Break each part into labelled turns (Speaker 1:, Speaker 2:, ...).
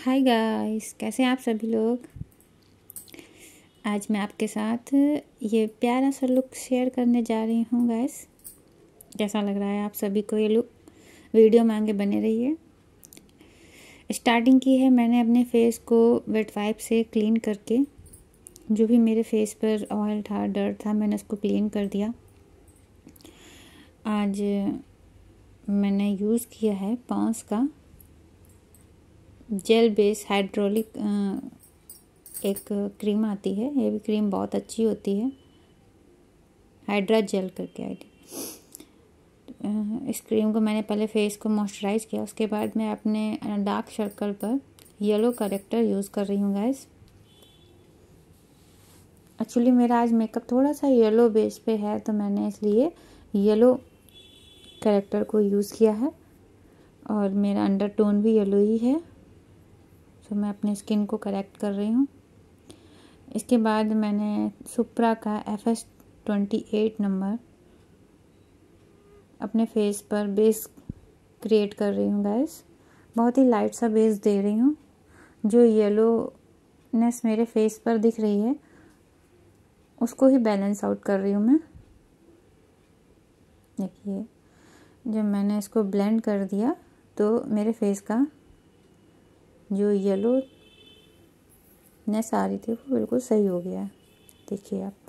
Speaker 1: Hi guys, कैसे हैं आप सभी लोग। आज मैं आपके साथ ये प्यारा सा लुक शेयर करने जा रही हूँ गाइस। कैसा लग रहा है आप सभी को ये लुक? वीडियो में आगे बने रहिए। स्टार्टिंग की है मैंने अपने फेस को वेट वाइप से क्लीन करके, जो भी मेरे फेस पर ऑयल था, डर्ट था, मैंने उसको क्लीन कर दिया। आज मैंने यूज़ किया है पॉन्स का जेल बेस हाइड्रोलिक एक क्रीम आती है। ये भी क्रीम बहुत अच्छी होती है, हाइड्रा जेल करके आई थी। इस क्रीम को मैंने पहले फेस को मॉइस्चराइज़ किया, उसके बाद मैं अपने डार्क सर्कल पर येलो करेक्टर यूज़ कर रही हूँ गाइस। एक्चुअली मेरा आज मेकअप थोड़ा सा येलो बेस पे है, तो मैंने इसलिए येलो करेक्टर को यूज़ किया है और मेरा अंडर टोन भी येलो ही है। तो मैं अपने स्किन को करेक्ट कर रही हूँ। इसके बाद मैंने सुप्रा का FS28 नंबर अपने फेस पर बेस क्रिएट कर रही हूँ गाइस। बहुत ही लाइट सा बेस दे रही हूँ। जो येलोनेस मेरे फेस पर दिख रही है उसको ही बैलेंस आउट कर रही हूँ मैं। देखिए, जब मैंने इसको ब्लेंड कर दिया तो मेरे फेस का जो येलोनेस आ रही थी वो बिल्कुल सही हो गया है। देखिए आप।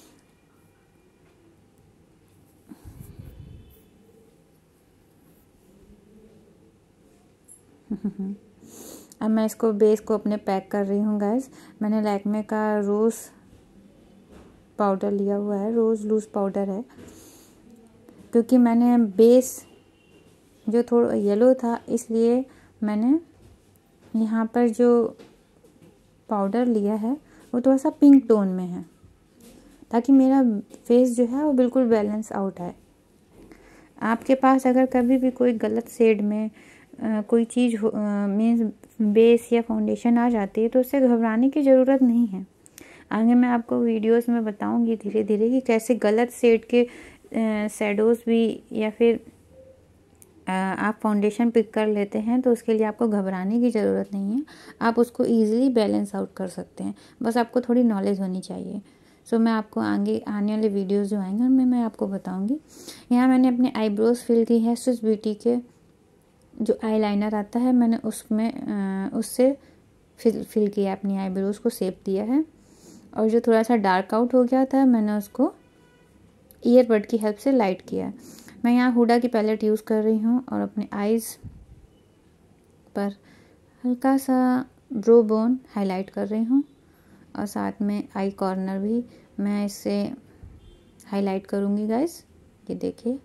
Speaker 1: अब मैं इसको बेस को अपने पैक कर रही हूँ गाइस। मैंने लैक्मे का रोज़ पाउडर लिया हुआ है, रोज़ लूज़ पाउडर है, क्योंकि मैंने बेस जो थोड़ा येलो था इसलिए मैंने यहाँ पर जो पाउडर लिया है वो थोड़ा सा पिंक टोन में है, ताकि मेरा फेस जो है वो बिल्कुल बैलेंस आउट है। आपके पास अगर कभी भी कोई गलत शेड में कोई चीज़ मीन्स बेस या फाउंडेशन आ जाती है तो उससे घबराने की ज़रूरत नहीं है। आगे मैं आपको वीडियोस में बताऊंगी धीरे धीरे कि कैसे गलत शेड के शैडोज़ भी या फिर आप फाउंडेशन पिक कर लेते हैं तो उसके लिए आपको घबराने की ज़रूरत नहीं है। आप उसको ईजिली बैलेंस आउट कर सकते हैं, बस आपको थोड़ी नॉलेज होनी चाहिए। सो मैं आपको आगे आने वाले वीडियोस जो आएंगे उनमें मैं आपको बताऊंगी। यहाँ मैंने अपने आईब्रोज फिल की है। स्विस ब्यूटी के जो आईलाइनर आता है मैंने उसमें उससे फिल किया, अपनी आईब्रोज को शेप दिया है। और जो थोड़ा सा डार्क आउट हो गया था मैंने उसको ईयरबड की हेल्प से लाइट किया। मैं यहाँ हुडा की पैलेट यूज़ कर रही हूँ और अपने आईज़ पर हल्का सा ब्रो बोन हाईलाइट कर रही हूँ और साथ में आई कॉर्नर भी मैं इससे हाईलाइट करूँगी गाइस। ये देखिए,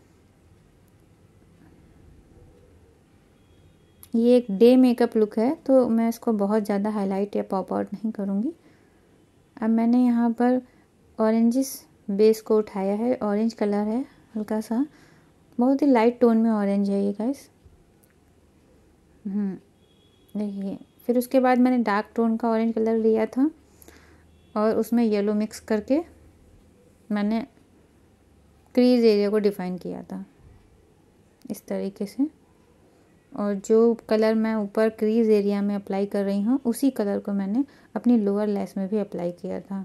Speaker 1: ये एक डे मेकअप लुक है तो मैं इसको बहुत ज़्यादा हाईलाइट या पॉप आउट नहीं करूँगी। अब मैंने यहाँ पर ऑरेंजिस बेस को उठाया है, ऑरेंज कलर है हल्का सा, बहुत ही लाइट टोन में ऑरेंज है ये गाइस। देखिए, फिर उसके बाद मैंने डार्क टोन का ऑरेंज कलर लिया था और उसमें येलो मिक्स करके मैंने क्रीज एरिया को डिफाइन किया था इस तरीके से। और जो कलर मैं ऊपर क्रीज एरिया में अप्लाई कर रही हूँ उसी कलर को मैंने अपनी लोअर लैश में भी अप्लाई किया था।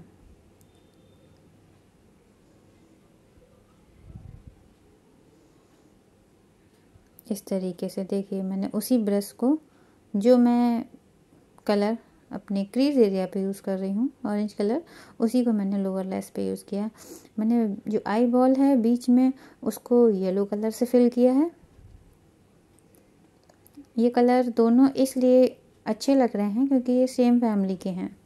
Speaker 1: इस तरीके से देखिए, मैंने उसी ब्रश को जो मैं कलर अपने क्रीज एरिया पे यूज़ कर रही हूँ ऑरेंज कलर, उसी को मैंने लोअर लैश पे यूज़ किया। मैंने जो आई बॉल है बीच में उसको येलो कलर से फिल किया है। ये कलर दोनों इसलिए अच्छे लग रहे हैं क्योंकि ये सेम फैमिली के हैं।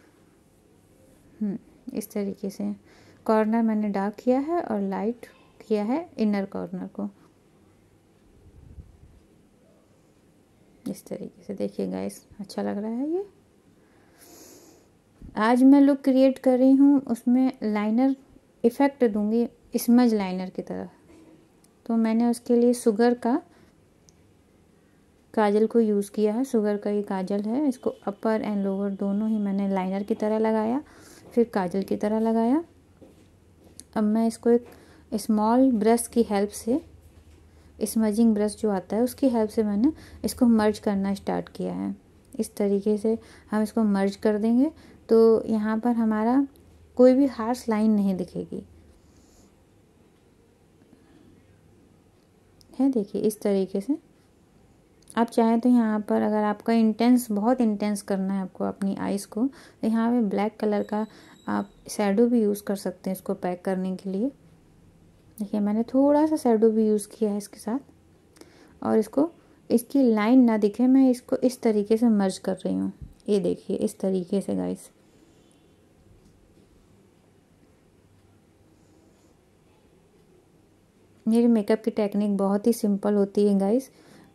Speaker 1: इस तरीके से कॉर्नर मैंने डार्क किया है और लाइट किया है इनर कॉर्नर को। इस तरीके से देखिए गाइस, अच्छा लग रहा है ये। आज मैं लुक क्रिएट कर रही हूँ, उसमें लाइनर इफ़ेक्ट दूंगी स्मज लाइनर की तरह। तो मैंने उसके लिए शुगर का काजल को यूज़ किया है। शुगर का ये काजल है, इसको अपर एंड लोअर दोनों ही मैंने लाइनर की तरह लगाया, फिर काजल की तरह लगाया। अब मैं इसको एक स्मॉल ब्रश की हेल्प से, स्मजिंग ब्रश जो आता है उसकी हेल्प से मैंने इसको मर्ज करना स्टार्ट किया है इस तरीके से हम इसको मर्ज कर देंगे तो यहाँ पर हमारा कोई भी हार्श लाइन नहीं दिखेगी। है देखिए इस तरीके से। आप चाहें तो यहाँ पर अगर आपका इंटेंस बहुत इंटेंस करना है आपको अपनी आइज़ को, तो यहाँ पे ब्लैक कलर का आप शैडो भी यूज़ कर सकते हैं इसको पैक करने के लिए। देखिए मैंने थोड़ा सा शैडो भी यूज़ किया है इसके साथ, और इसको इसकी लाइन ना दिखे मैं इसको इस तरीके से मर्ज कर रही हूँ। ये देखिए इस तरीके से गाइस। मेरी मेकअप की टेक्निक बहुत ही सिंपल होती है गाइस,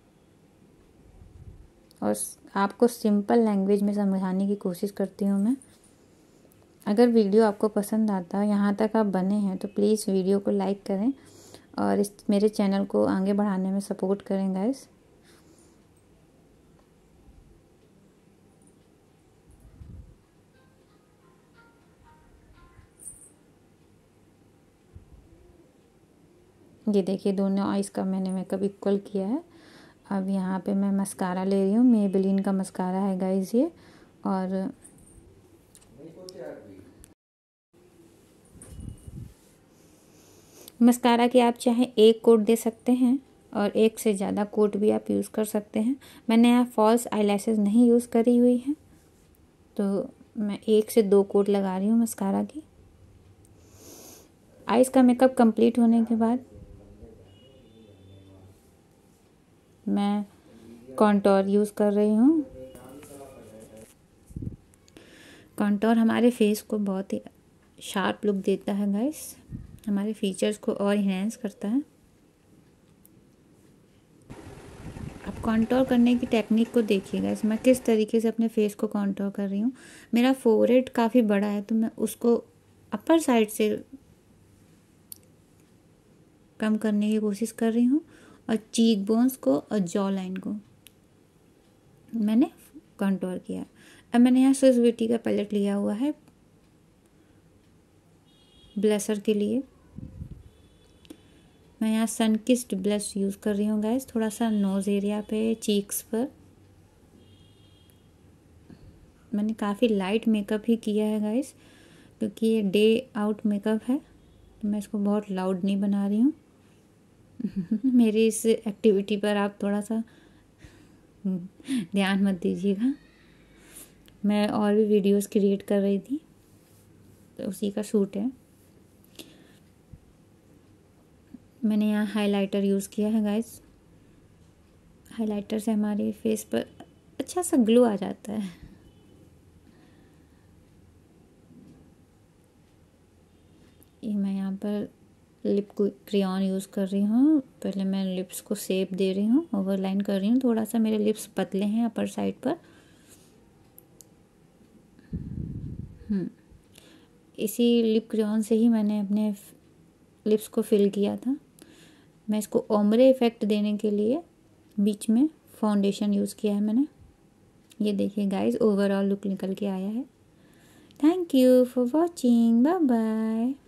Speaker 1: और आपको सिंपल लैंग्वेज में समझाने की कोशिश करती हूँ मैं। अगर वीडियो आपको पसंद आता है, यहाँ तक आप बने हैं, तो प्लीज़ वीडियो को लाइक करें और इस मेरे चैनल को आगे बढ़ाने में सपोर्ट करें गाइस। ये देखिए दोनों आइज़ का मैंने मेकअप इक्वल किया है। अब यहाँ पे मैं मस्कारा ले रही हूँ, मेबेलिन का मस्कारा है गाइस ये। और मस्कारा के आप चाहे एक कोट दे सकते हैं और एक से ज़्यादा कोट भी आप यूज़ कर सकते हैं। मैंने यहाँ फॉल्स आईलैशेस नहीं यूज़ करी हुई है, तो मैं 1 से 2 कोट लगा रही हूँ मस्कारा की। आइज़ का मेकअप कंप्लीट होने के बाद मैं कॉन्टोर यूज़ कर रही हूँ। कॉन्टोर हमारे फेस को बहुत ही शार्प लुक देता है गाइस, हमारे फीचर्स को और इन्हेंस करता है। अब कॉन्टोर करने की टेक्निक को देखिए गाइस, मैं किस तरीके से अपने फेस को कॉन्टोर कर रही हूँ। मेरा फोरहेड काफ़ी बड़ा है तो मैं उसको अपर साइड से कम करने की कोशिश कर रही हूँ, और चीक बोन्स को और जॉ लाइन को मैंने कॉन्टोर किया। अब मैंने यहाँ स्विस ब्यूटी का पैलेट लिया हुआ है ब्लशर के लिए। मैं यहाँ सनकिस्ड ब्लश यूज़ कर रही हूँ गाइस, थोड़ा सा नोज़ एरिया पे, चीक्स पर। मैंने काफ़ी लाइट मेकअप ही किया है गाइस, क्योंकि ये डे आउट मेकअप है, तो मैं इसको बहुत लाउड नहीं बना रही हूँ। मेरी इस एक्टिविटी पर आप थोड़ा सा ध्यान मत दीजिएगा, मैं और भी वीडियोस क्रिएट कर रही थी तो उसी का शूट है। मैंने यहाँ हाइलाइटर यूज़ किया है गाइस। हाइलाइटर से हमारे फेस पर अच्छा सा ग्लो आ जाता है। ये मैं यहाँ पर लिप क्रेयॉन यूज़ कर रही हूँ। पहले मैं लिप्स को शेप दे रही हूँ, ओवरलाइन कर रही हूँ। थोड़ा सा मेरे लिप्स पतले हैं अपर साइड पर। इसी लिप क्रेयॉन से ही मैंने अपने लिप्स को फिल किया था। मैं इसको ओम्ब्रे इफ़ेक्ट देने के लिए बीच में फाउंडेशन यूज़ किया है मैंने। ये देखिए गाइस, ओवरऑल लुक निकल के आया है। Thank you for watching, bye bye.